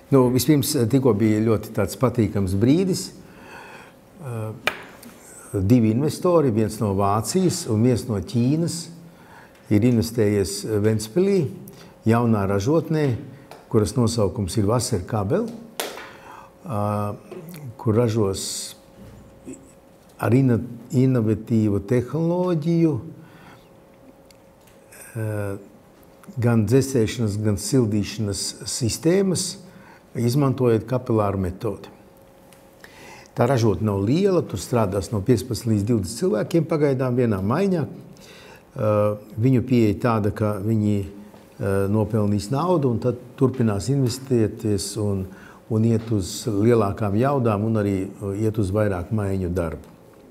Vispirms tikko bija ļoti tāds patīkams brīdis. Divi investori, viens no Vācijas un viens no Ķīnas, ir investējies Ventspilī, jaunā ražotnē, kuras nosaukums ir Wasserkabel, kur ražos ar inovatīvu tehnoloģiju gan dzesēšanas, gan sildīšanas sistēmas, izmantojot kapilāru metodi. Tā ražotne nav liela, tur strādās no 15 līdz 20 cilvēkiem pagaidām vienā maiņā. Viņu pieeja tāda, ka viņi nopelnīs naudu un tad turpinās investēties un iet uz lielākām jaudām un arī iet uz vairāk maiņu darbu.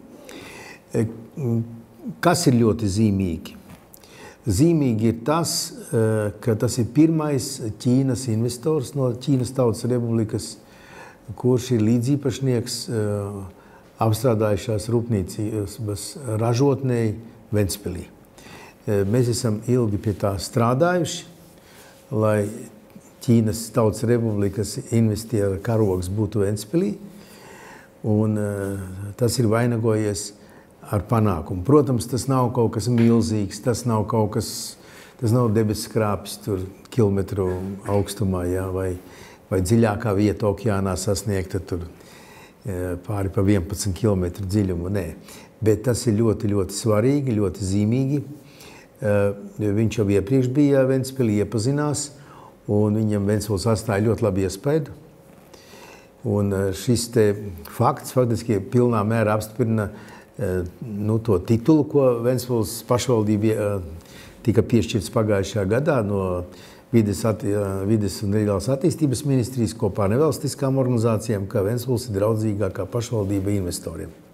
Kas ir ļoti zīmīgi? Zīmīgi ir tas, ka tas ir pirmais Ķīnas investors no Ķīnas Tautas Republikas, kurš ir līdzīpašnieks apstrādājušās rūpniecības ražotnei Ventspilī. Mēs esam ilgi pie tā strādājuši, lai Ķīnas Tautas Republikas investiera karogs būtu Ventspilī, un tas ir vainagojies ar panākumu. Protams, tas nav kaut kas milzīgs, tas nav debesskrāpis tur kilometru augstumā, jā, vai dziļākā vieta okeānā sasniegta tur pāri pa 11 kilometru dziļumu. Nē, bet tas ir ļoti, ļoti svarīgi, ļoti zīmīgi. Viņš jau iepriekš bija Ventspilī, iepazinās, un viņam Ventspils atstāja ļoti labu iespaidu. Un šis te fakts faktiski pilnā mērā apstiprina to titulu, ko Ventspils pašvaldība tika piešķirts pagājušajā gadā no Vides un reģionālās attīstības ministrijas kopā ar nevalstiskām organizācijām, ka Ventspils ir draudzīgākā pašvaldība investoriem.